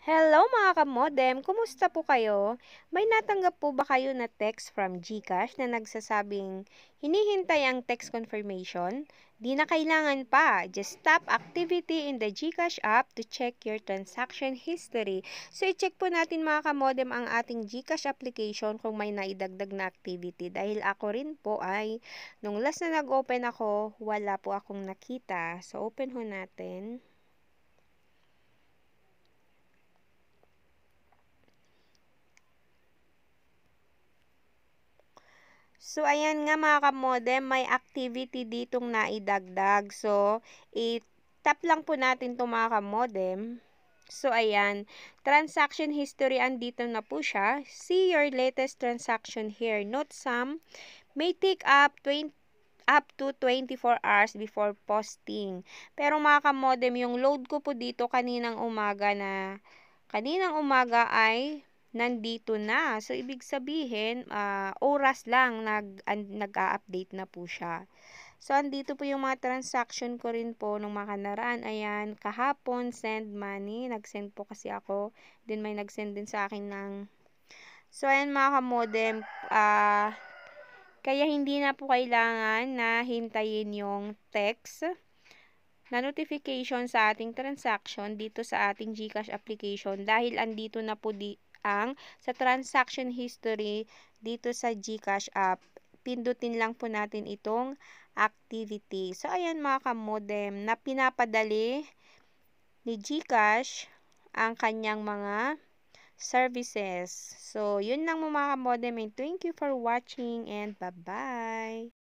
Hello mga kamodem, kumusta po kayo? May natanggap po ba kayo na text from Gcash na nagsasabing hinihintay ang text confirmation? Di na kailangan pa. Just tap activity in the Gcash app to check your transaction history. So i-check po natin mga kamodem ang ating Gcash application kung may naidagdag na activity. Dahil ako rin po ay nung last na nag-open ako, wala po akong nakita. So open ho natin. So, ayan nga mga kamodem, may activity ditong naidagdag. So, i-tap lang po natin itong mga kamodem. So, ayan, transaction history, andito na po siya. See your latest transaction here. Note some may take up to 24 hours before posting. Pero mga kamodem, yung load ko po dito kaninang umaga ay nandito na. So, ibig sabihin, oras lang nag-a-update na po siya. So, andito po yung mga transaction ko rin po nung makakaraan. Ayan, kahapon, send money. Nag-send po kasi ako. Then, may nag-send din sa akin ng... So, ayan mga kamodem, kaya hindi na po kailangan na hintayin yung text na notification sa ating transaction dito sa ating Gcash application dahil andito na po ang sa transaction history dito sa Gcash app. Pindutin lang po natin itong activity. So, ayan mga kamodem, na pinapadali ni Gcash ang kanyang mga services. So, yun lang mga kamodem, and thank you for watching and bye-bye!